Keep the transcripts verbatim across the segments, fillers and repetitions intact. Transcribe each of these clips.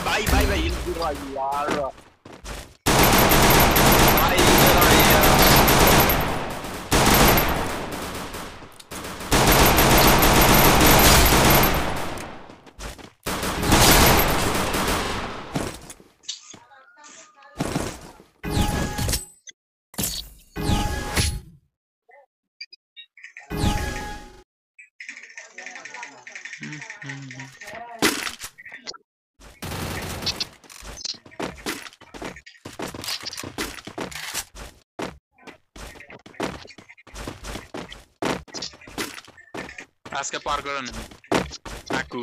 भाई भाई भाई हिल गिर रहा है यार भाई इधर आ यार आज के पार करो ना aku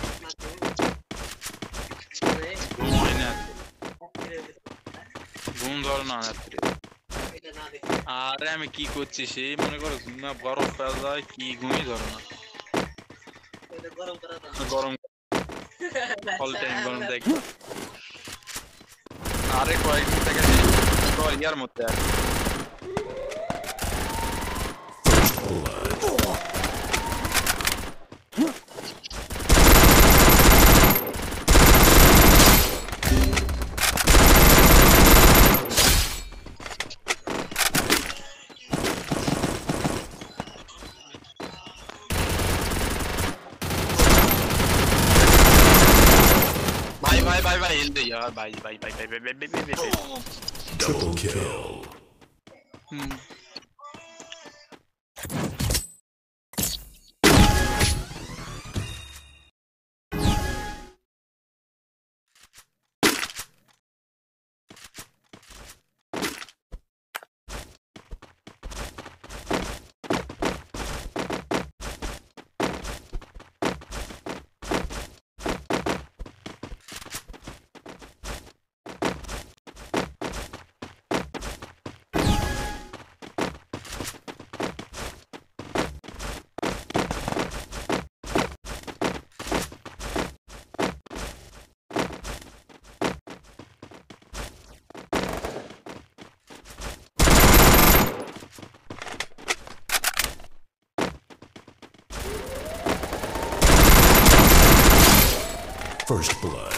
ঘুম ধরে না রাত্রে আরে আমি কি করছি সে মনে করো ঘুমা বরফ ফেল যায় কি ঘুমই ধরে না গরম অল টাইম গরম দেখি আরে কয়েকদিন থেকে তো ইয়ার মধ্যে Bye bye bye in the yard bye bye bye bye bye bye bye bye double kill. Hmm. First blood.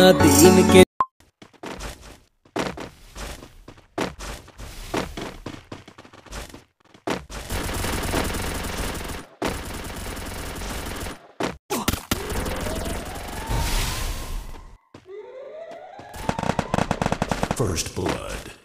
दीन के First blood.